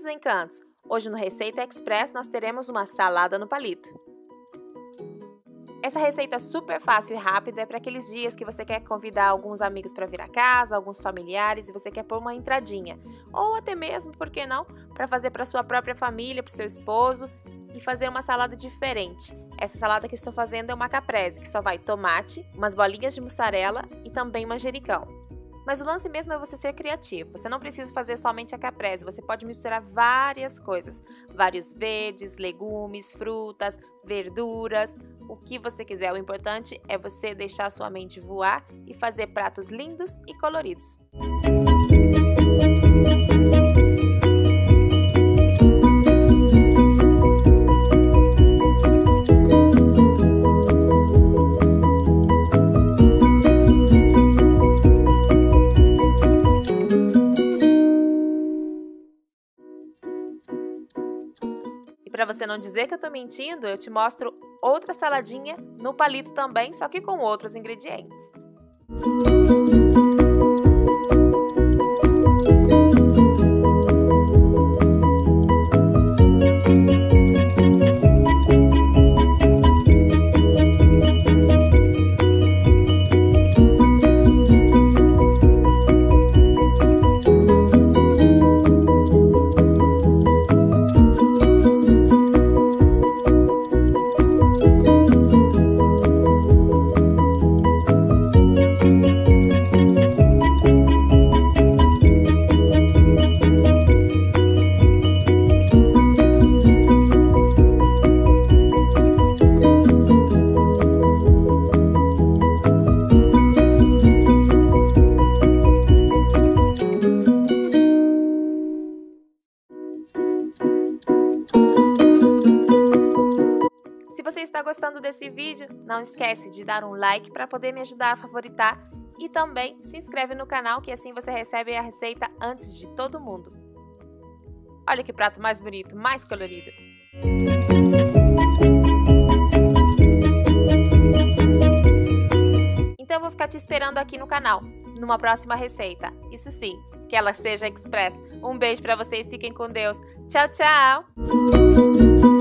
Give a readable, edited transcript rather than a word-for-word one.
encantos! Hoje no Receita Express nós teremos uma salada no palito. Essa receita super fácil e rápida é para aqueles dias que você quer convidar alguns amigos para vir a casa, alguns familiares e você quer pôr uma entradinha. Ou até mesmo, por que não, para fazer para sua própria família, para o seu esposo e fazer uma salada diferente. Essa salada que eu estou fazendo é uma caprese, que só vai tomate, umas bolinhas de mussarela e também manjericão. Mas o lance mesmo é você ser criativo. Você não precisa fazer somente a caprese, você pode misturar várias coisas. Vários verdes, legumes, frutas, verduras, o que você quiser. O importante é você deixar a sua mente voar e fazer pratos lindos e coloridos. E para você não dizer que eu tô mentindo, eu te mostro outra saladinha no palito também, só que com outros ingredientes. Se você está gostando desse vídeo, não esquece de dar um like para poder me ajudar a favoritar e também se inscreve no canal que assim você recebe a receita antes de todo mundo. Olha que prato mais bonito, mais colorido! Então eu vou ficar te esperando aqui no canal, numa próxima receita. Isso sim, que ela seja express. Um beijo para vocês, fiquem com Deus. Tchau, tchau!